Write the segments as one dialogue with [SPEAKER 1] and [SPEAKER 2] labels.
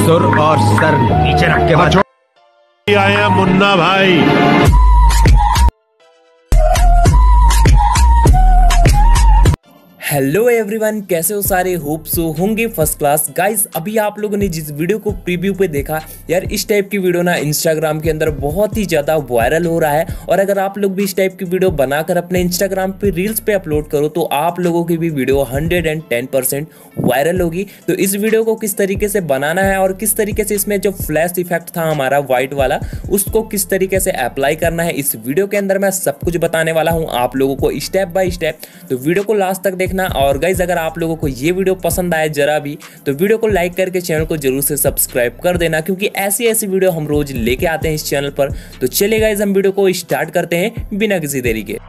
[SPEAKER 1] सुर और सर नीचे रख के मत छोड़।
[SPEAKER 2] आया मुन्ना भाई।
[SPEAKER 3] हेलो एवरीवन, कैसे हो सारे? होप सो होंगे फर्स्ट क्लास। गाइस, अभी आप लोगों ने जिस वीडियो को प्रीव्यू पे देखा यार, इस टाइप की वीडियो ना इंस्टाग्राम के अंदर बहुत ही ज़्यादा वायरल हो रहा है। और अगर आप लोग भी इस टाइप की वीडियो बनाकर अपने इंस्टाग्राम पे रील्स पे अपलोड करो तो आप लोगों की भी वीडियो 110% वायरल होगी। तो इस वीडियो को किस तरीके से बनाना है और किस तरीके से इसमें जो फ्लैश इफेक्ट था हमारा व्हाइट वाला, उसको किस तरीके से अप्लाई करना है, इस वीडियो के अंदर मैं सब कुछ बताने वाला हूँ आप लोगों को स्टेप बाय स्टेप। तो वीडियो को लास्ट तक देखना। और गाइज, अगर आप लोगों को ये वीडियो पसंद आए जरा भी तो वीडियो को लाइक करके चैनल को जरूर से सब्सक्राइब कर देना, क्योंकि ऐसी ऐसी वीडियो हम रोज लेके आते हैं इस चैनल पर। तो चलिए गाइज, हम वीडियो को स्टार्ट करते हैं बिना किसी देरी के।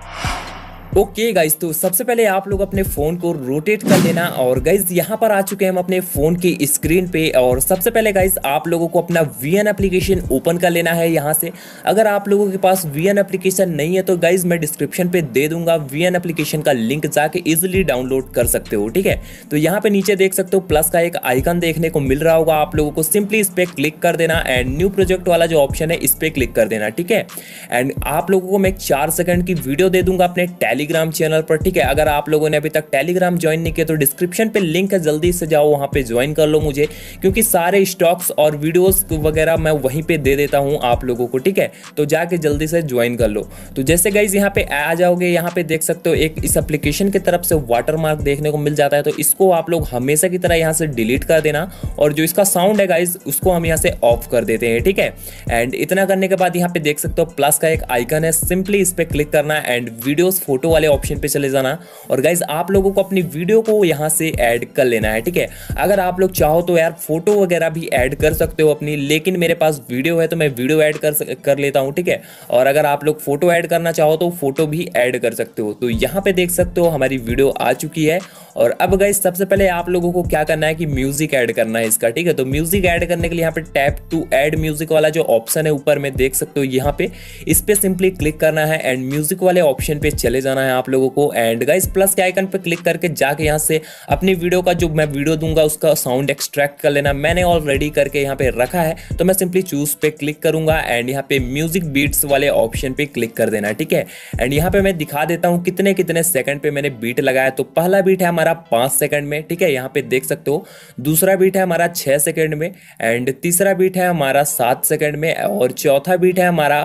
[SPEAKER 3] ओके गाइज, तो सबसे पहले आप लोग अपने फ़ोन को रोटेट कर लेना। और गाइज, यहाँ पर आ चुके हैं हम अपने फ़ोन की स्क्रीन पे। और सबसे पहले गाइज, आप लोगों को अपना VN एप्लीकेशन ओपन कर लेना है यहाँ से। अगर आप लोगों के पास VN एप्लीकेशन नहीं है तो गाइज मैं डिस्क्रिप्शन पे दे दूंगा VN एप्लीकेशन का लिंक, जाके इजिली डाउनलोड कर सकते हो। ठीक है, तो यहाँ पे नीचे देख सकते हो प्लस का एक आइकन देखने को मिल रहा होगा आप लोगों को। सिंपली इस पर क्लिक कर देना एंड न्यू प्रोजेक्ट वाला जो ऑप्शन है इस पर क्लिक कर देना। ठीक है, एंड आप लोगों को मैं एक 4 सेकंड की वीडियो दे दूंगा अपने टेलीग्राम चैनल पर। ठीक है, अगर आप लोगों ने अभी तक टेलीग्राम ज्वाइन नहीं किया तो डिस्क्रिप्शन पे लिंक है, जल्दी से जाओ वहां पे ज्वाइन कर लो मुझे, क्योंकि सारे स्टॉक्स और वीडियोस वगैरह मैं वहीं पे दे देता हूं आप लोगों को। ठीक है, तो जाके जल्दी से ज्वाइन कर लो। तो जैसे गाइज यहाँ पे आ जाओगे, यहाँ पे देख सकते हो एक इस एप्लीकेशन की तरफ से वाटरमार्क देखने को मिल जाता है। तो इसको आप लोग हमेशा की तरह यहाँ से डिलीट कर देना। और जो इसका साउंड है गाइज उसको हम यहाँ से ऑफ कर देते हैं। ठीक है, एंड इतना करने के बाद यहाँ पे देख सकते हो प्लस का एक आइकन है, सिंपली इस पे क्लिक करना एंड वीडियोस फोटो वाले ऑप्शन पे चले जाना। और गाइज, आप लोगों को अपनी वीडियो को यहां से ऐड कर लेना है। ठीक है, अगर आप लोग चाहो तो यार फोटो वगैरह भी ऐड कर सकते हो अपनी, लेकिन मेरे पास वीडियो है तो मैं वीडियो ऐड कर लेता हूं। ठीक है, और अगर आप लोग फोटो ऐड करना चाहो तो फोटो भी ऐड कर सकते हो। तो यहां पे देख सकते हो हमारी वीडियो आ चुकी है। और अब गाइज, सबसे पहले आप लोगों को क्या करना है कि म्यूजिक ऐड करना है इसका। ठीक है, तो म्यूजिक ऐड करने के लिए यहाँ पे टैप टू ऐड म्यूजिक वाला जो ऑप्शन है ऊपर में देख सकते हो, यहाँ पे इस पे सिंपली क्लिक करना है एंड म्यूजिक वाले ऑप्शन पे चले जाना है आप लोगों को। एंड गाइज, प्लस के आइकन पे क्लिक करके जाके यहाँ से अपनी वीडियो का जो मैं वीडियो दूंगा उसका साउंड एक्सट्रैक्ट कर लेना। मैंने ऑलरेडी करके यहाँ पे रखा है, तो मैं सिंपली चूज पे क्लिक करूंगा एंड यहाँ पे म्यूजिक बीट्स वाले ऑप्शन पे क्लिक कर देना। ठीक है, एंड यहाँ पे मैं दिखा देता हूँ कितने कितने सेकंड पे मैंने बीट लगाया। तो पहला बीट है हमारा 5 सेकंड में। ठीक है, यहाँ पे देख सकते हो। दूसरा बीट है हमारा 6 सेकंड में एंड तीसरा बीट है हमारा 7 सेकंड में और चौथा बीट है हमारा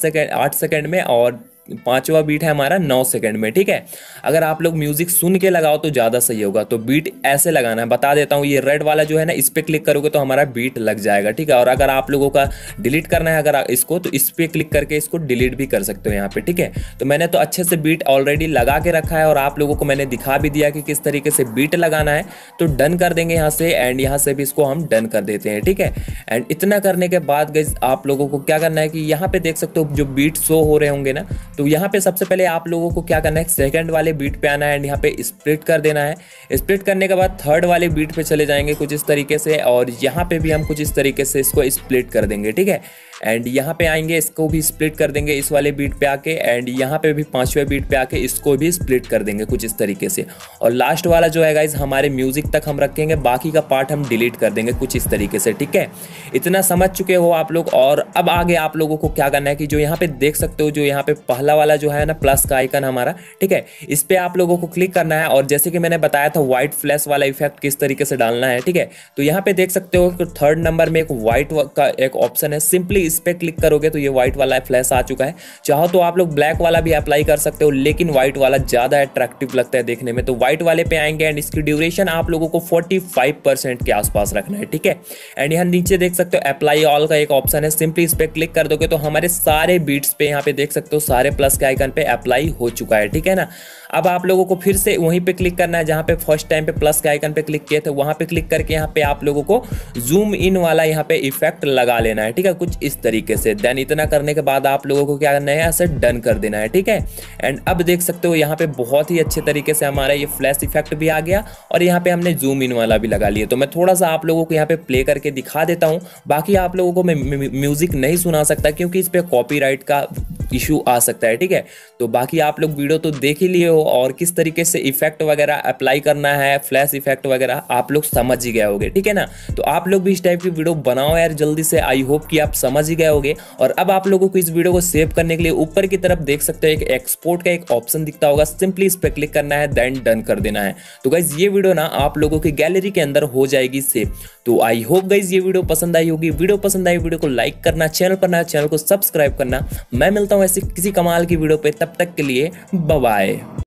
[SPEAKER 3] 8 सेकंड में और पांचवा बीट है हमारा 9 सेकंड में। ठीक है, अगर आप लोग म्यूजिक सुन के लगाओ तो ज्यादा सही होगा। तो बीट ऐसे लगाना है, बता देता हूँ। ये रेड वाला जो है ना, इस पे क्लिक करोगे तो हमारा बीट लग जाएगा। ठीक है, और अगर आप लोगों का डिलीट करना है अगर इसको, तो इस पे क्लिक करके इसको डिलीट भी कर सकते हो यहाँ पे। ठीक है, तो मैंने तो अच्छे से बीट ऑलरेडी लगा के रखा है और आप लोगों को मैंने दिखा भी दिया कि किस तरीके से बीट लगाना है। तो डन कर देंगे यहाँ से एंड यहाँ से भी इसको हम डन कर देते हैं। ठीक है, एंड इतना करने के बाद गाइस, आप लोगों को क्या करना है कि यहाँ पे देख सकते हो जो बीट शो हो रहे होंगे ना, तो यहाँ पे सबसे पहले आप लोगों को क्या करना है, सेकंड वाले बीट पे आना है एंड यहाँ पे स्प्लिट कर देना है। स्प्लिट करने के बाद थर्ड वाले बीट पे चले जाएंगे कुछ इस तरीके से, और यहाँ पे भी हम कुछ इस तरीके से इसको स्प्लिट कर देंगे। ठीक है, एंड यहाँ पे आएंगे, इसको भी स्प्लिट कर देंगे इस वाले बीट पे आके एंड यहाँ पे भी 5वें बीट पे आके इसको भी स्प्लिट कर देंगे कुछ इस तरीके से। और लास्ट वाला जो है गाइज हमारे म्यूजिक तक हम रखेंगे, बाकी का पार्ट हम डिलीट कर देंगे कुछ इस तरीके से। ठीक है, इतना समझ चुके हो आप लोग। और अब आगे आप लोगों को क्या करना है कि जो यहाँ पे देख सकते हो, जो यहाँ पे पहला वाला जो है ना प्लस का आइकन हमारा, ठीक है, इस पे आप लोगों को क्लिक करना है। और जैसे कि मैंने बताया था व्हाइट फ्लैश वाला इफेक्ट किस तरीके से डालना है। ठीक है, तो यहाँ पे देख सकते हो कि थर्ड नंबर में एक व्हाइट का एक ऑप्शन है, सिंपली इस पे क्लिक करोगे तो ये व्हाइट वाला फ्लैश आ चुका है। चाहो तो आप लोग ब्लैक वाला भी अप्लाई कर सकते हो, लेकिन व्हाइट वाला ज्यादा अट्रैक्टिव लगता है देखने में। तो व्हाइट वाले पे आएंगे एंड इसकी ड्यूरेशन आप लोगों को 45% के आसपास रखना है। ठीक है, एंड यहाँ नीचे देख सकते हो अप्लाई ऑल का एक ऑप्शन है, सिंपली इस पे क्लिक कर दोगे तो हमारे सारे बीट्स पे यहाँ पे देख सकते हो सारे प्लस के आइकन पे अप्लाई हो चुका है। ठीक है ना, अब आप लोगों को फिर से वहीं पे क्लिक करना है जहाँ पे फर्स्ट टाइम पे प्लस के आइकन पे क्लिक किए थे, वहां पे क्लिक करके यहाँ पे आप लोगों को जूम इन वाला यहाँ पे इफेक्ट लगा लेना है। ठीक है, कुछ इस तरीके से। देन इतना करने के बाद आप लोगों को क्या करना है, ऐसे डन कर देना है। ठीक है, एंड अब देख सकते हो यहाँ पे बहुत ही अच्छे तरीके से हमारा ये फ्लैश इफेक्ट भी आ गया और यहाँ पे हमने जूम इन वाला भी लगा लिया। तो मैं थोड़ा सा आप लोगों को यहाँ पे प्ले करके दिखा देता हूँ। बाकी आप लोगों को मैं म्यूजिक नहीं सुना सकता क्योंकि इस पे कॉपीराइट का इशू आ सकता है, ठीक है। तो बाकी आप लोग वीडियो तो देख ही लिए हो और किस तरीके से इफेक्ट वगैरह अप्लाई करना है, फ्लैश इफेक्ट वगैरह आप लोग समझ ही गए होगे, ठीक है ना। तो आप लोग भी इस टाइप की वीडियो बनाओ यार जल्दी से, आई होप कि आप समझ ही गए होगे। और अब आप लोगों को इस वीडियो को सेव करने के लिए ऊपर की तरफ देख सकते हो एक एक्सपोर्ट का एक ऑप्शन दिखता होगा, सिंपली इस पर क्लिक करना है, देन डन कर देना है। तो गाइज ये वीडियो ना आप लोगों की गैलरी के अंदर हो जाएगी सेव। तो आई होप गाइज ये वीडियो पसंद आई होगी। वीडियो पसंद आई वीडियो को लाइक करना, चैनल पर नया चैनल को सब्सक्राइब करना। मैं मिलता हूं ऐसे किसी कमाल की वीडियो पे, तब तक के लिए बाय बाय।